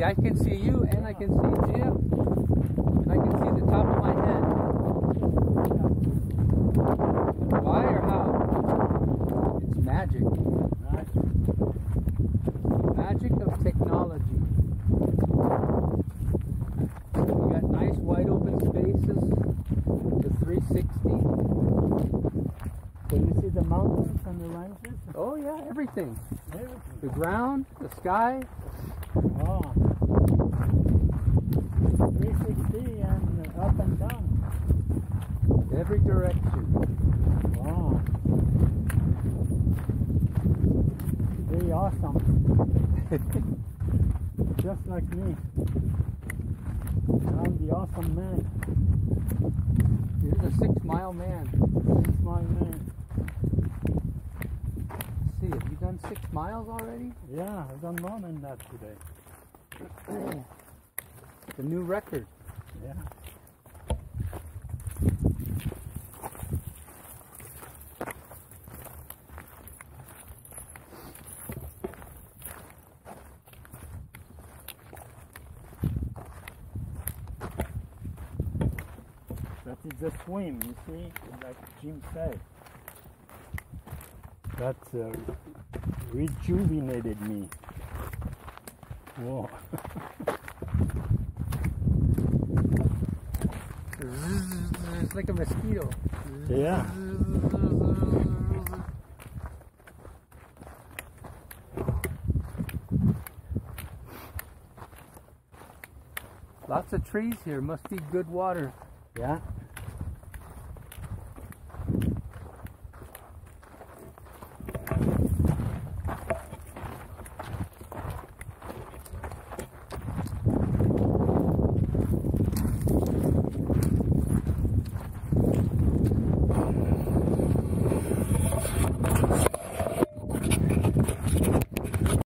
See, I can see you, and I can see Jim, and I can see the top of my head. Why or how? It's magic. Magic of technology. We got nice wide open spaces to 360. Can you see the mountains and the ranges? Oh yeah, everything. Everything. The ground, the sky. Oh. 360 and up and down. Every direction. Wow. Very awesome. Just like me. I'm the awesome man. Here's a 6 mile man. 6 mile man. Let's see, have you done 6 miles already? Yeah, I've done more than that today. The new record. Yeah. That is a swim, you see, like Jim said. That rejuvenated me. Whoa. It's like a mosquito. Yeah. Lots of trees here. Must be good water. Yeah.